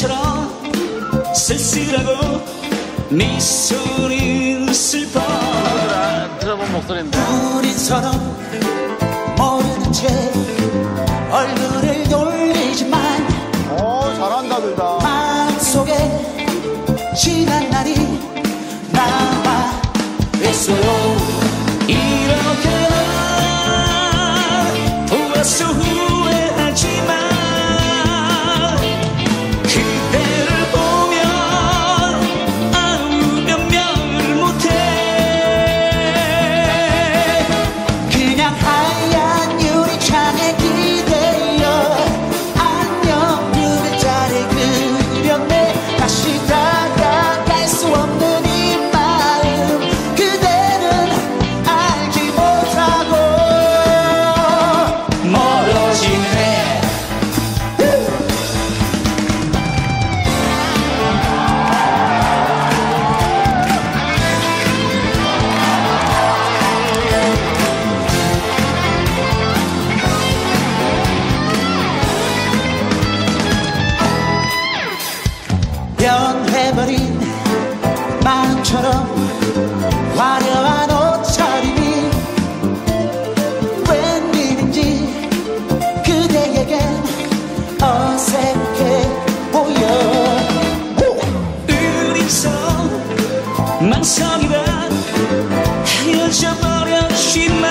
바람처럼 쓸쓸하고 미소는 슬퍼. 들어본 목소리인데. 우린 서로 모르는 채 얼굴을 돌리지만 잘한다 둘 다. 마음속에 지난 날이 남아 있어요. 이렇게 보아서 후회하지만 그대를 보면 아무 변명을 못해. 그냥 하얀 유리창에 기대어 안녕 그대자를 그렸네. 다시 다가갈 수 없는 이 마음 그대는 알지 못하고 멀어지네. 변해버린 마음처럼 화려한 옷차림이 웬일인지 그대에겐 어색해 보여. 우리서 망설이다 헤어져버렸지만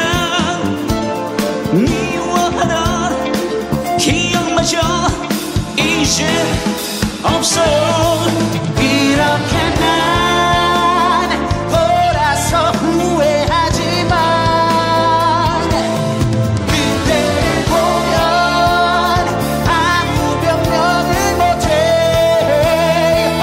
미워하던 기억마저 이제 없어. 이렇게 난 돌아서 후회하지만 그대를 보면 아무 변명을 못해.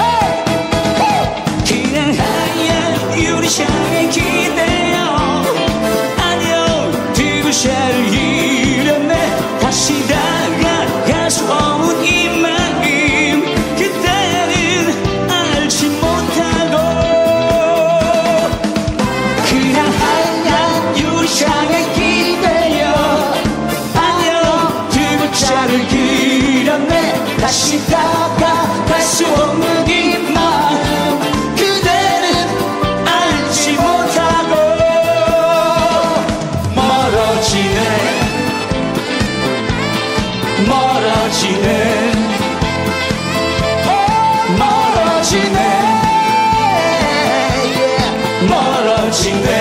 그냥 하얀 유리창에 기대어 안녕 두고샤를 이렸네. 다시 다가갈 수 없는 이 마음 그때는 알지 못하고 그냥 하얀 유리창에 기대어 안녕 두 글자를 그렸네. 다시 다가갈 수 없는 이 마음 그대는 알지 못하고 멀어지네. 멀어지네. 멀어지네. 멀어지네.